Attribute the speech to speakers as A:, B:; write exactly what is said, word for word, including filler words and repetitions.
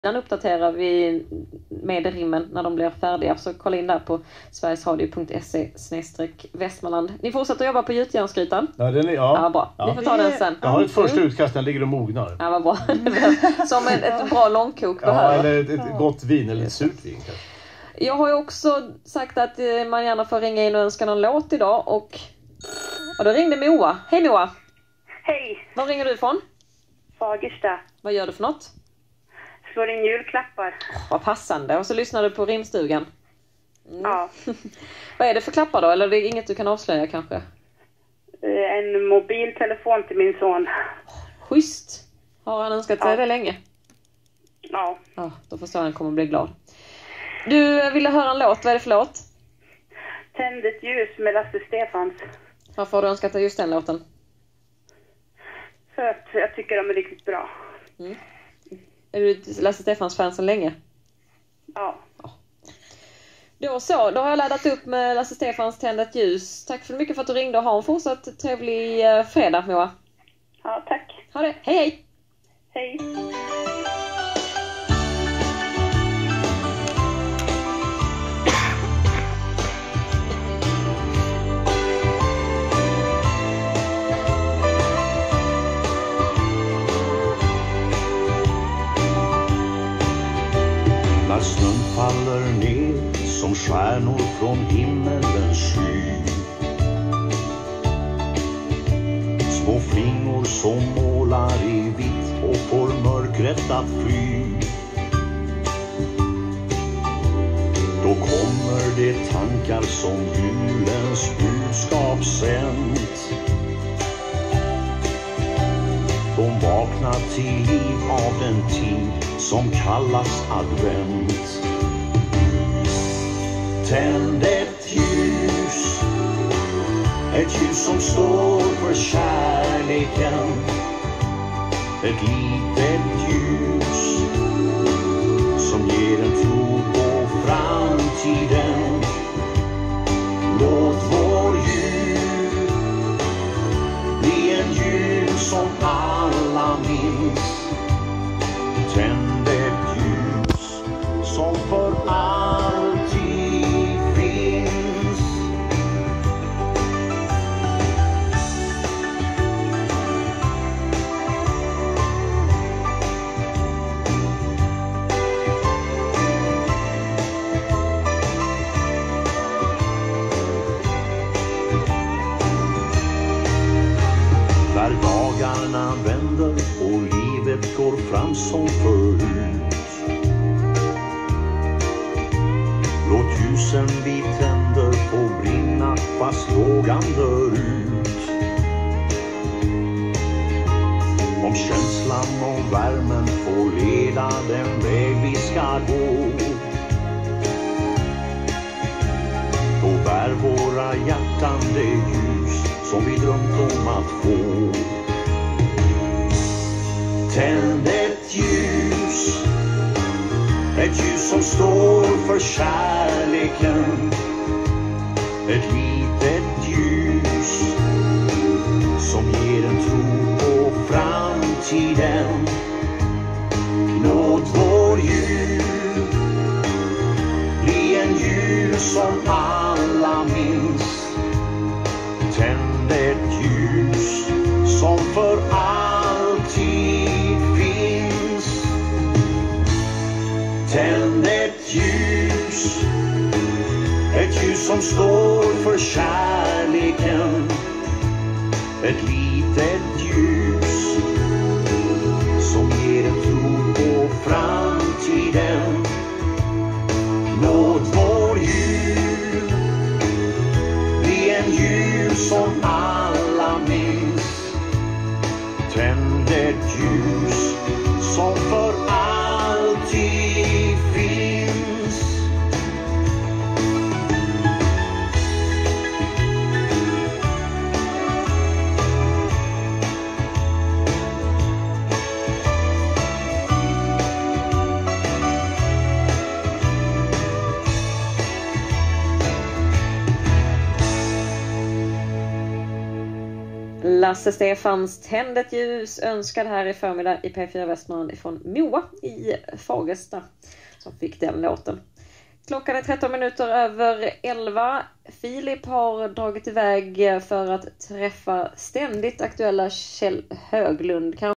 A: Den uppdaterar vi med rimmen när de blir färdiga. Så kolla in där på sverigesradio punkt se snedstreck Västmanland. Ni fortsätter jobba på gjutjärnsgrytan?
B: Ja, den är, ja.
A: Ja, bra.
B: Ja.
A: Ni får ta den sen.
B: Jag har ett första utkast, den ligger och mognar.
A: Ja, vad bra. Som ett, ett bra långkok
B: ja,
A: behöver.
B: eller ett, ett gott vin, eller ett surt vin kanske.
A: Jag har ju också sagt att man gärna får ringa in och önska någon låt idag. Och, och då ringde Moa. Hej Moa!
C: Hej!
A: Var ringer du ifrån?
C: Fagersta.
A: Vad gör du för något?
C: Slår in julklappar.
A: Oh, vad passande. Och så lyssnar du på rimstugan. Mm.
C: Ja.
A: Vad är det för klappar då? Eller det är inget du kan avslöja kanske?
C: En mobiltelefon till min son.
A: Schysst. Har han önskat sig
C: ja.
A: det länge?
C: Ja.
A: Ja, då förstår jag att han kommer bli glad. Du ville höra en låt. Vad är det för låt?
C: Tänd ett ljus med Lasse Stefans.
A: Varför har du önskat dig just den låten?
C: För att jag tycker de är riktigt bra.
A: Mm. Är du Lasse Stefans fan så länge?
C: Ja.
A: ja. Då så, då har jag laddat upp med Lasse Stefans Tänd ett ljus. Tack för mycket för att du ringde och ha en fortsatt trevlig eh, fredag, Moa.
C: Ja, tack.
A: Ha det. Hej, hej!
C: Hej!
D: När snön faller ner som stjärnor från himmelens sky, små flingor som målar i vitt och får mörkret att fly, då kommer det tankar som julens budskap sänt. De vaknar till liv av den tid som kallas advent. Tänd ett ljus, ett ljus som står för kärleken, ett litet ljus som ger en tro på framtiden. Låt vår jul bli en jul som alla minns. Tänd ett ljus som för alltid finns. När dagarna vänder och livet går fram som förut, låt ljusen vi tänder få brinna fast lågan dör ut. Om känslan och värmen får leda den väg vi ska gå, då bär våra hjärtan det ljus som vi drömt om att få. Tänd ett ljus, ett ljus som står för kärleken, ett litet ljus som ger en tro på framtiden. Låt vår jul bli en jul som alla minns. Tänd ett ljus som för alltid finns. Tänd ett ljus, ett ljus som står för kärleken, ett litet ljus som ger en tro på framtiden. Låt vår jul bli en jul som alla minns. Tänd ett ljus som för alltid finns.
A: Lasse Stefans Tänd ett ljus önskad här i förmiddag i P fyra Västmanland ifrån Moa i Fagersta som fick den låten. Klockan är tretton minuter över elva. Filip har dragit iväg för att träffa ständigt aktuella Kjell Höglund.